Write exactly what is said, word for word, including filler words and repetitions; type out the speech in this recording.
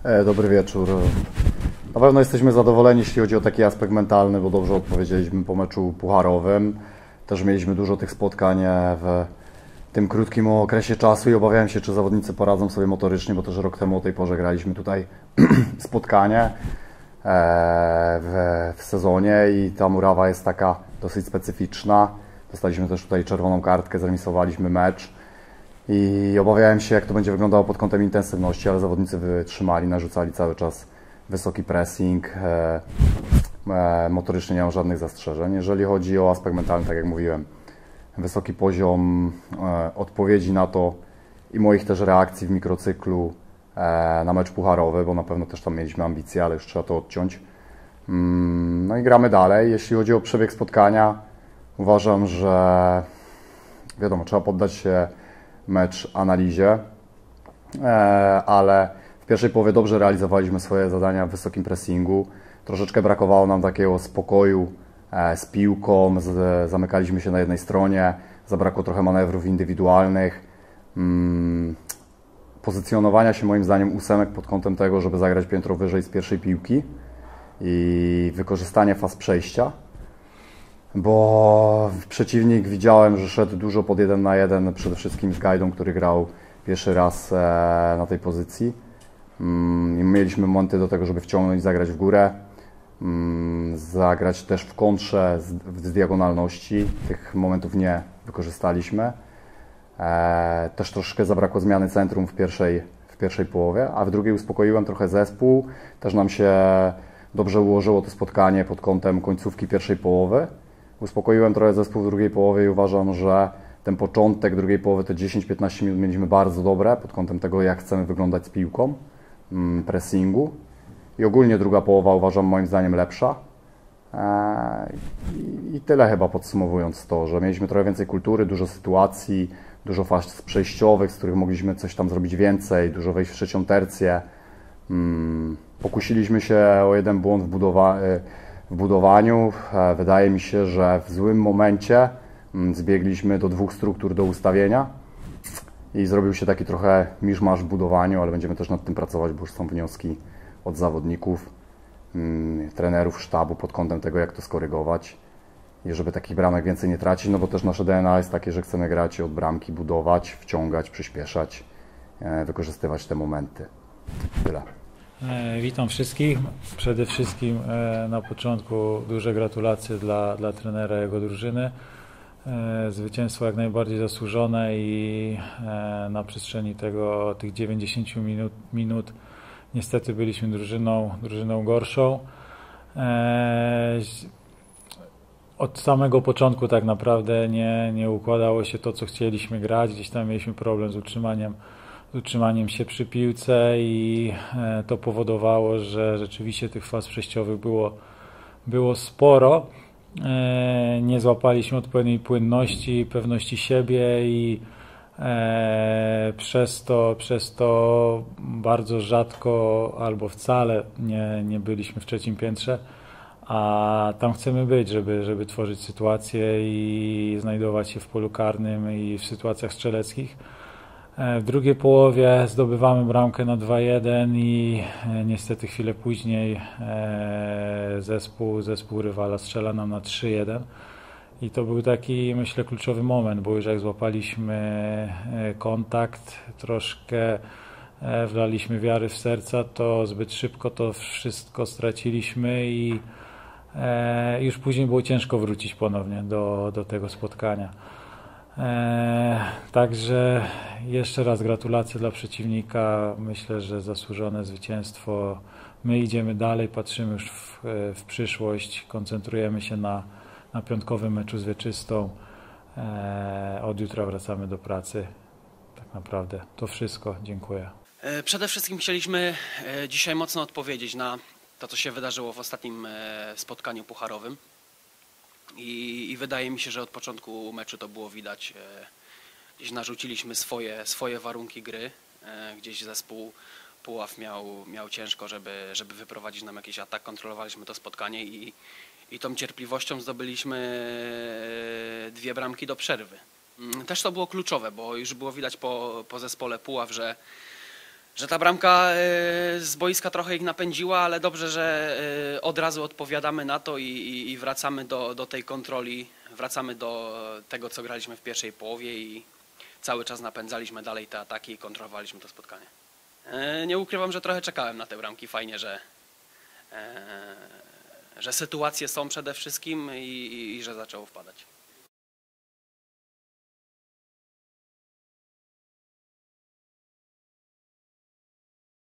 E, dobry wieczór. Na pewno jesteśmy zadowoleni, jeśli chodzi o taki aspekt mentalny, bo dobrze odpowiedzieliśmy po meczu pucharowym. Też mieliśmy dużo tych spotkań w tym krótkim okresie czasu i obawiałem się, czy zawodnicy poradzą sobie motorycznie, bo też rok temu o tej porze graliśmy tutaj spotkanie w, w sezonie i ta murawa jest taka dosyć specyficzna. Dostaliśmy też tutaj czerwoną kartkę, zremisowaliśmy mecz i obawiałem się, jak to będzie wyglądało pod kątem intensywności, ale zawodnicy wytrzymali, narzucali cały czas wysoki pressing. Motorycznie nie mam żadnych zastrzeżeń. Jeżeli chodzi o aspekt mentalny, tak jak mówiłem, wysoki poziom odpowiedzi na to i moich też reakcji w mikrocyklu na mecz pucharowy, bo na pewno też tam mieliśmy ambicje, ale już trzeba to odciąć. No i gramy dalej. Jeśli chodzi o przebieg spotkania, uważam, że wiadomo, trzeba poddać się mecz analizie, ale w pierwszej połowie dobrze realizowaliśmy swoje zadania w wysokim pressingu. Troszeczkę brakowało nam takiego spokoju z piłką, zamykaliśmy się na jednej stronie, zabrakło trochę manewrów indywidualnych, pozycjonowania się moim zdaniem ósemek pod kątem tego, żeby zagrać piętro wyżej z pierwszej piłki i wykorzystanie faz przejścia, bo przeciwnik widziałem, że szedł dużo pod jeden na jeden, przede wszystkim z Gajdą, który grał pierwszy raz na tej pozycji. Mieliśmy momenty do tego, żeby wciągnąć, zagrać w górę, zagrać też w kontrze z diagonalności. Tych momentów nie wykorzystaliśmy. Też troszkę zabrakło zmiany centrum w pierwszej, w pierwszej połowie, a w drugiej uspokoiłem trochę zespół. Też nam się dobrze ułożyło to spotkanie pod kątem końcówki pierwszej połowy. Uspokoiłem trochę zespół w drugiej połowie i uważam, że ten początek drugiej połowy, te dziesięć piętnaście minut mieliśmy bardzo dobre pod kątem tego, jak chcemy wyglądać z piłką, pressingu. I ogólnie druga połowa uważam moim zdaniem lepsza. I tyle chyba podsumowując to, że mieliśmy trochę więcej kultury, dużo sytuacji, dużo faz przejściowych, z których mogliśmy coś tam zrobić więcej, dużo wejść w trzecią tercję. Pokusiliśmy się o jeden błąd w, budowa w budowaniu. Wydaje mi się, że w złym momencie zbiegliśmy do dwóch struktur do ustawienia i zrobił się taki trochę miszmasz w budowaniu, ale będziemy też nad tym pracować, bo już są wnioski od zawodników, trenerów, sztabu pod kątem tego, jak to skorygować i żeby takich bramek więcej nie tracić, no bo też nasze D N A jest takie, że chcemy grać od bramki, budować, wciągać, przyspieszać, wykorzystywać te momenty. Tyle. Witam wszystkich. Przede wszystkim na początku duże gratulacje dla, dla trenera i jego drużyny. Zwycięstwo jak najbardziej zasłużone i na przestrzeni tego, tych dziewięćdziesięciu minut, minut niestety byliśmy drużyną, drużyną gorszą. Od samego początku tak naprawdę nie, nie układało się to, co chcieliśmy grać. Gdzieś tam mieliśmy problem z utrzymaniem, z utrzymaniem się przy piłce i to powodowało, że rzeczywiście tych faz przejściowych było, było sporo. Nie złapaliśmy odpowiedniej płynności, pewności siebie i e, przez to, przez to bardzo rzadko albo wcale nie, nie byliśmy w trzecim piętrze, a tam chcemy być, żeby, żeby tworzyć sytuacje i znajdować się w polu karnym i w sytuacjach strzeleckich. W drugiej połowie zdobywamy bramkę na dwa jeden i niestety chwilę później zespół, zespół rywala strzela nam na trzy jeden. I to był taki, myślę, kluczowy moment, bo już jak złapaliśmy kontakt, troszkę wlaliśmy wiary w serca, to zbyt szybko to wszystko straciliśmy i już później było ciężko wrócić ponownie do, do tego spotkania. Eee, także jeszcze raz gratulacje dla przeciwnika. Myślę, że zasłużone zwycięstwo. My idziemy dalej, patrzymy już w, w przyszłość, koncentrujemy się na, na piątkowym meczu z Wieczystą. Eee, od jutra wracamy do pracy. Tak naprawdę to wszystko. Dziękuję. Przede wszystkim chcieliśmy dzisiaj mocno odpowiedzieć na to, co się wydarzyło w ostatnim spotkaniu pucharowym. I, I wydaje mi się, że od początku meczu to było widać. Gdzieś narzuciliśmy swoje, swoje warunki gry. Gdzieś zespół Puław miał, miał ciężko, żeby, żeby wyprowadzić nam jakiś atak. Kontrolowaliśmy to spotkanie i, i tą cierpliwością zdobyliśmy dwie bramki do przerwy. Też to było kluczowe, bo już było widać po, po zespole Puław, że że ta bramka e, z boiska trochę ich napędziła, ale dobrze, że e, od razu odpowiadamy na to i, i, i wracamy do, do tej kontroli, wracamy do tego, co graliśmy w pierwszej połowie i cały czas napędzaliśmy dalej te ataki i kontrolowaliśmy to spotkanie. E, nie ukrywam, że trochę czekałem na te bramki. Fajnie, że, e, że sytuacje są przede wszystkim i, i, i że zaczęło wpadać.